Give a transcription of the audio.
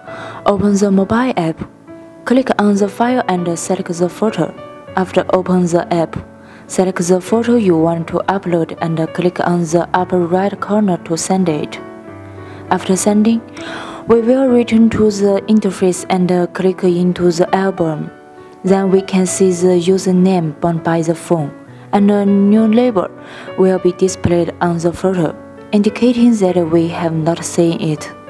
Open the mobile app. Click on the file and select the photo. After open the app, select the photo you want to upload and click on the upper right corner to send it. After sending, we will return to the interface and click into the album. Then we can see the username bound by the phone, and a new label will be displayed on the photo, indicating that we have not seen it.